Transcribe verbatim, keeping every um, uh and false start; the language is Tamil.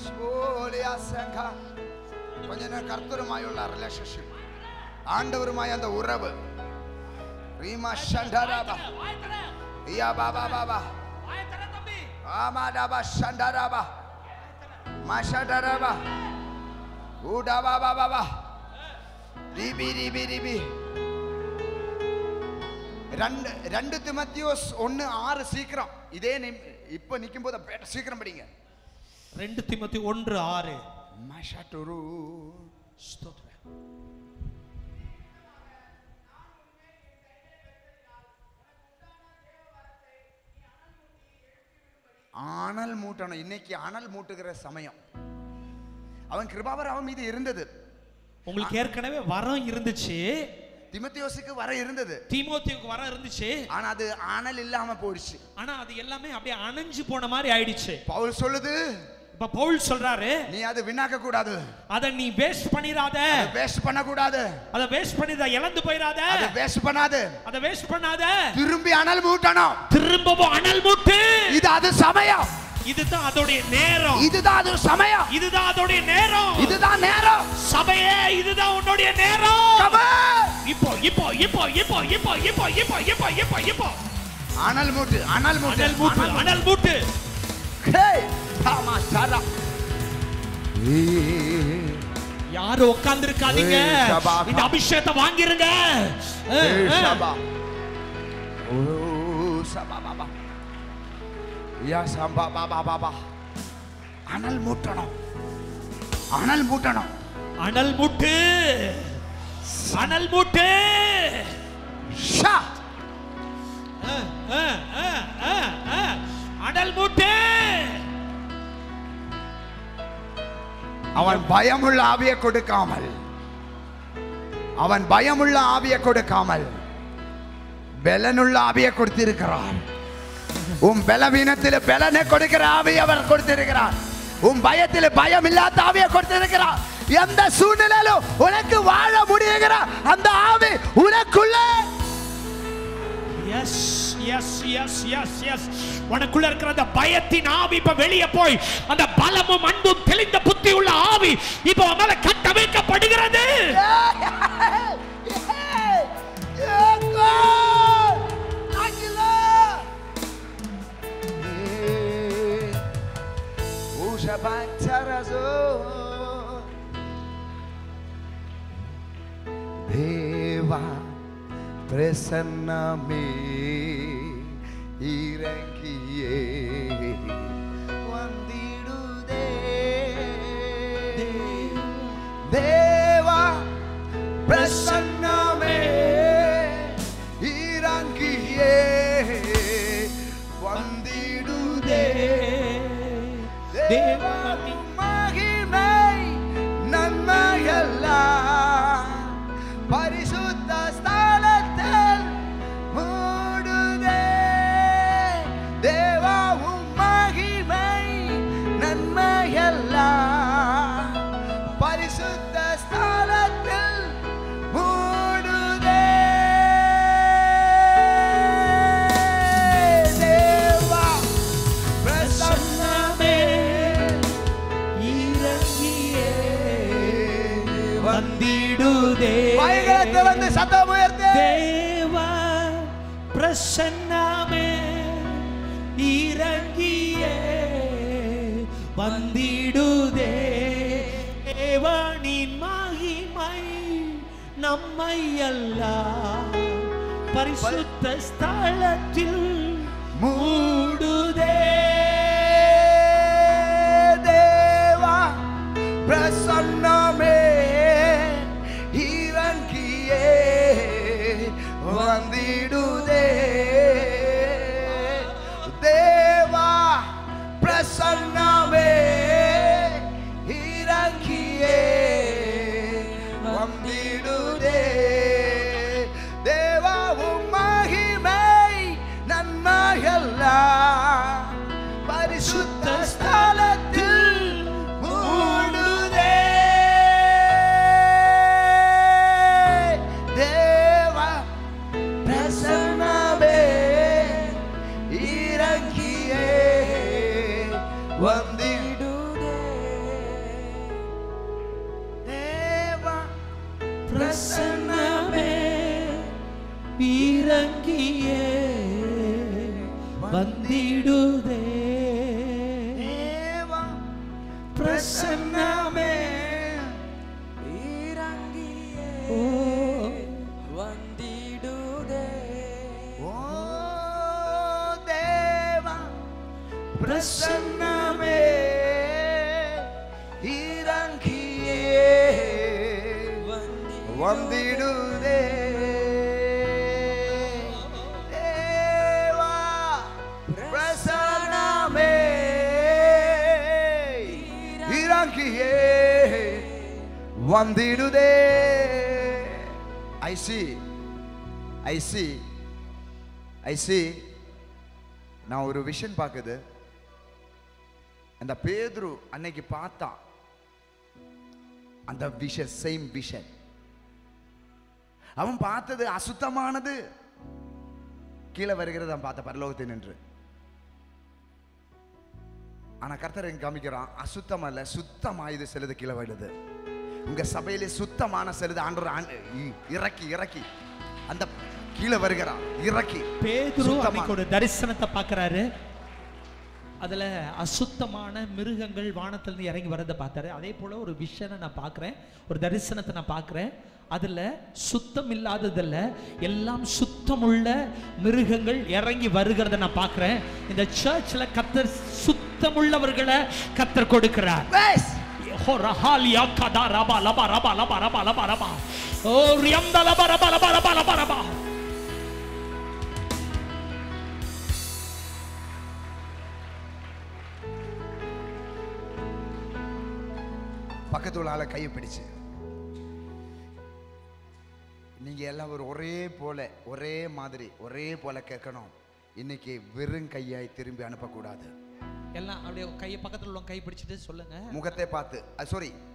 கொஞ்ச நேரம் கர்த்தருமாயுள்ள ரிலேஷன்ஷிப், ஆண்டவருமாய் அந்த உறவு. ரீமா ஷண்டராபா யா பாபா பாபா ஆமாடாபா ஷண்டராபா மாஷண்டராபா ஊடாபா பாபா ரிபி ரிபி ரிபி. ரெண்டு ரெண்டு திமோத்தேயுஸ் ஒன்னு ஆறு. சீக்கிரம் இதே இப்ப நிக்கும் போது சீக்கிரம் படிங்க. ரெண்டு திமோத்தேயு ஒன்று ஆறு. மாஷாட்டுரு ஸ்தோத்திரம். ஆனல் மூட்டணும். இன்னைக்கு ஆனல் மூட்டுகிற சமயம். அவன் கிருபாவர் அவன் மீது இருந்தது. உங்களுக்கு ஏற்கனவே வரம் இருந்துச்சு, திமோத்தேயுவுக்கு வர இருந்தது, தீமோத்தேயுவுக்கு வரம் இருந்துச்சு. ஆனா அது ஆனல் இல்லாம போயிடுச்சு. ஆனா அது எல்லாமே அப்படியே அணைஞ்சு போன மாதிரி ஆயிடுச்சு. பவுல் சொல்லுது, இப்ப பவுல் சொல்றாரு, நீ அதை விண்ணாக்க கூடாது, அத நீ வேஸ்ட் பண்ணிராத, வேஸ்ட் பண்ண கூடாது, அத வேஸ்ட் பண்ணிராத, இழந்து போயிராத, அத வேஸ்ட் பண்ணாத, அத வேஸ்ட் பண்ணாத, திரும்பி அனல் மூட்டணும். திரும்பவும் அனல் மூட்டு. இது அது சமயம். இதுதான் அதோட நேரம். இதுதான் அது சமயம். இதுதான் அதோட நேரம். இதுதான் நேரம். சபையே, இதுதான் உன்னுடைய நேரம். இப்போ இப்போ இப்போ இப்போ இப்போ இப்போ இப்போ இப்போ இப்போ இப்போ அனல் மூட்டு, அனல் மூட்டு, அனல் மூட்டு, அனல் மூட்டு. ஹே தாமா சாரா. யாரும் உட்கார்ந்து இருக்காதீங்க, இந்த அபிஷேகத்தை வாங்கிருங்க. சபா ஓ சபா பாபா யா சம்பா பாபா பாபா. அனல் மூட்டணும், அனல் மூட்டணும், அனல் மூட்டு, அனல் மூட்டு. ஷா அனல் மூட்டு. அவன் பயமுள்ள ஆவியை கொடுக்காமல், அவன் பயமுள்ள ஆவியை கொடுக்காமல் பலனுள்ள ஆவியை கொடுத்திருக்கிறான். உன் பலவீனத்தில் பலனை கொடுக்கிற ஆவியை அவர் கொடுத்திருக்கிறார். உன் பயத்தில் பயம் இல்லாத ஆவியை கொடுத்திருக்கிறார். எந்த சூழ்நிலையிலும் உனக்கு வாழ முடியுகிற அந்த ஆவி உனக்குள்ள. Yes yes yes yes yes. உனக்குள்ள இருக்கிற அந்த பயத்தின் ஆவி இப்ப வெளியே போய் அந்த பலமும் அன்பும் தெளிந்த புத்தி உள்ள ஆவி இப்ப மேல கட்டமைக்கப்படுகிறது. தேவா பிரசன்னமே இறங்கியே வந்திடுதே. தேவா பிரசன்னமே இறங்கியே வந்திடுதே. தேவா மகிமை நன்மையெல்லாம் பரிசுத்த ஸ்தலத்தில் மூடுதே. தேவா மகிமை நன்மையெல்லாம் பரிசுத்த ஸ்தலத்தில் மூடுதே. தேவா பிரசன்னமே இறங்கியே வந்திடுதே. வாய்களை வந்து சத்தம் உயர்த்து. தேவா பிரசன்னமே இறங்கியே வந்திடுதே. தேவனின் மகிமை நம்மை எல்லாம் பரிசுத்த ஸ்தலத்தில் மூடுதே. தேவா பிரசன்னமே இறங்கியே வந்திடுதே. தேவா பிரசன்னமே இறங்கியே வந்திடுதே. தேவா மகிமை நன்மையெல்லாம் பரிசுத்த ஸ்தலத்தில் மூடுதே. தேவா பிரசன்ன இறங்கியே வந்திடுதே தேவ பிரசன்னமே இறங்கியே ஓ வந்திடுதே ஓ தேவ பிரசன்னமே இறங்கியே வந்திடுதே தேவா பிரசன்னமே இறங்கியே வந்திடுதே. I see, I see, I see. நான் ஒரு விஷன் பார்க்குது. அந்த பேதுரு அன்னைக்கு பார்த்தா அந்த விஷன், சேம் விஷன். அவன் பார்த்தது அசுத்தமானது கீழே வருகிறது அவன் பார்த்த பரலோகத்தை நின்று. ஆனா கர்த்தர் எங்க காமிக்கிறான், அசுத்தம் அல்ல, சுத்தமா இது செலுது கீழே வருது. உங்க சபையிலே சுத்தமான செலுது ஆண்டவர் இறக்கி இறக்கி அந்த கீழே வருகிறான். இறக்கி பேதுரு அன்னைக்கு ஒரு தரிசனத்தை பார்க்கறாரு. அதுல அசுத்தமான மிருகங்கள் வானத்திலிருந்து இறங்கி வரதை பார்த்தாரு. அதே போல ஒரு விஷனை நான் பார்க்கிறேன், ஒரு தரிசனத்தை நான் பார்க்கிறேன். அதுல சுத்தம் இல்லாததில்ல, எல்லாம் சுத்தமுள்ள மிருகங்கள் இறங்கி வருகிறத நான் பார்க்கிறேன். இந்த சர்ச்ல கர்த்தர் சுத்தமுள்ளவர்களை கர்த்தர் கொடுக்கிறார். ஓ ரஹாலியா கதா ரபா லபா ரபா லபா ரபா லபா ரபா ஓ ரியம்தா லபா ரபா லபா ரபா லபா ரபா. பக்கத்து உள்ள ஆளை கையை பிடிச்சு, நீங்க எல்லாம் ஒரு ஒரே போல ஒரே மாதிரி ஒரே போல கேட்கணும். இன்னைக்கு வெறும் கையாய் திரும்பி அனுப்பக்கூடாது. எல்லாம் அப்படியே கையை பக்கத்துல உள்ள கை பிடிச்சிட்டு சொல்லுங்க. முகத்தை பார்த்து, சாரி